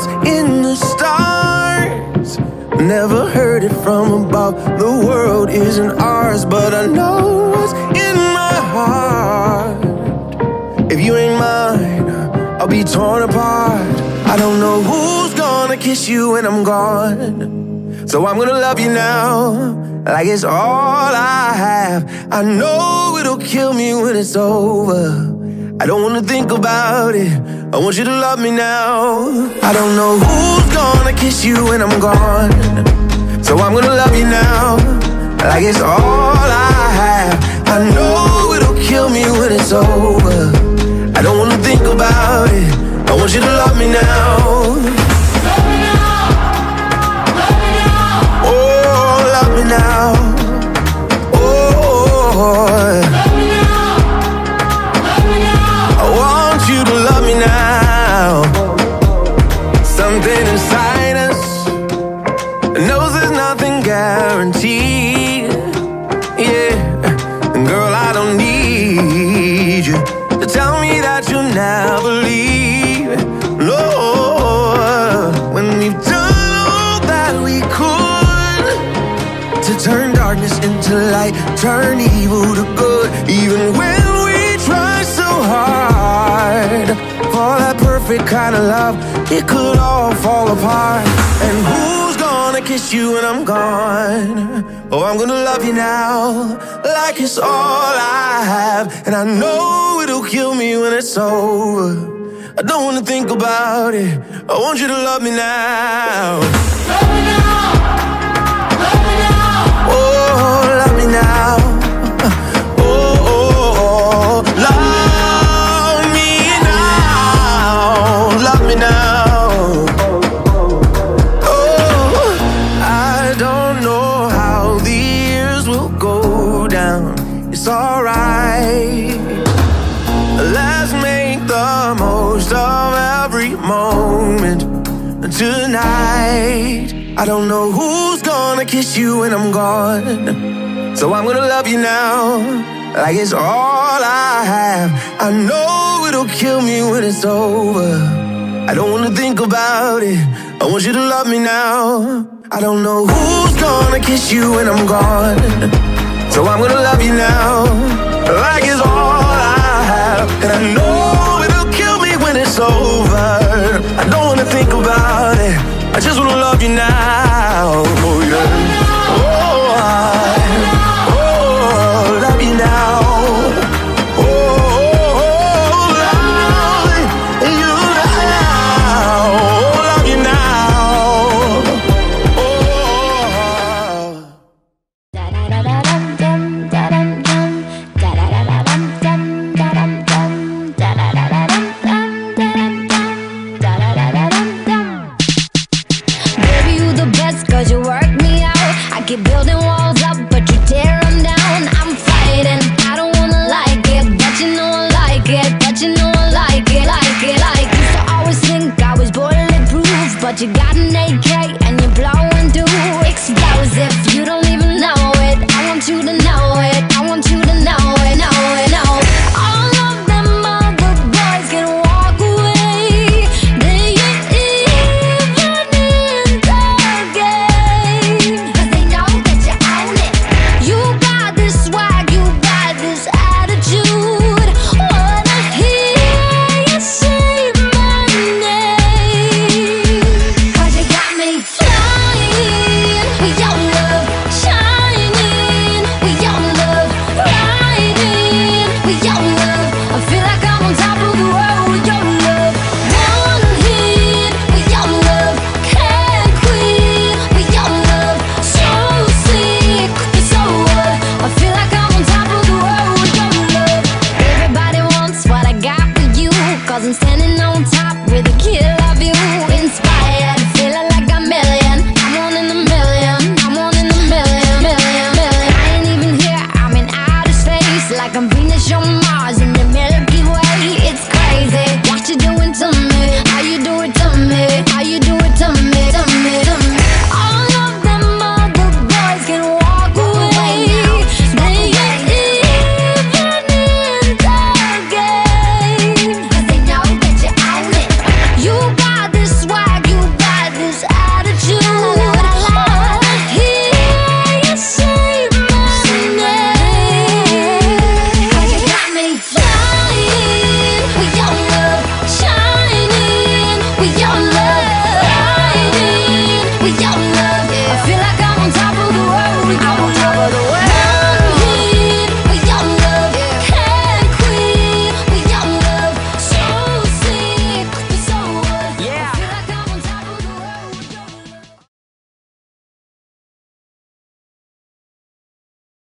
what's in the stars. Never heard it from above. The world isn't ours, but I know what's in my heart. If you ain't mine, I'll be torn apart. I don't know who's gonna kiss you when I'm gone, so I'm gonna love you now like it's all I have. I know it'll kill me when it's over. I don't wanna think about it, I want you to love me now. I don't know who's gonna kiss you when I'm gone, so I'm gonna love you now like it's all I have. I know it'll kill me when it's over. I don't wanna think about it, I want you to love me now. Love me now, love me now. Oh, love me now. Oh, love me now, love me now. I want you to love me now. Something inside us knows there's nothing guaranteed. Yeah, and girl, I don't need you to tell me that you'll never leave. No, when we've done all that we could to turn darkness into light, turn evil to good. Even when we try so hard for that perfect kind of love, it could all fall apart. And who's gonna kiss you when I'm gone? Oh, I'm gonna love you now like it's all I have. And I know it'll kill me when it's over. I don't wanna think about it, I want you to love me now. Love me now, love me now. Oh, love me now. Oh, oh, oh, love me now. Love me now. Oh, I don't know how the years will go down. It's alright. Let's make the most of every moment tonight. I don't know who's gonna kiss you when I'm gone, so I'm gonna love you now like it's all I have. I know it'll kill me when it's over. I don't wanna think about it, I want you to love me now. I don't know who's gonna kiss you when I'm gone, so I'm gonna love you now like it's all I have. And I know it'll kill me when it's over. I don't wanna think about it, I just wanna love you now. Oh yeah. Oh, love you now. Oh, love you now. Love you now. Oh. Baby, you the best 'cause you work me out. I keep building walls up, but you tear them down. I'm fighting, I don't wanna like it, but you know I like it, but you know I like it, like it, like it. Used to always think I was bulletproof, but you got an AK and you're blowing through explosive. You don't even know it, I want you to know it, I want you to know it, know it, know it. All of them other boys can walk away. They ain't even in the game, 'cause they know that you own it. You got this swag, you got this attitude. Wanna hear you say my name, 'cause you got me flying with your love, shining with your love, love.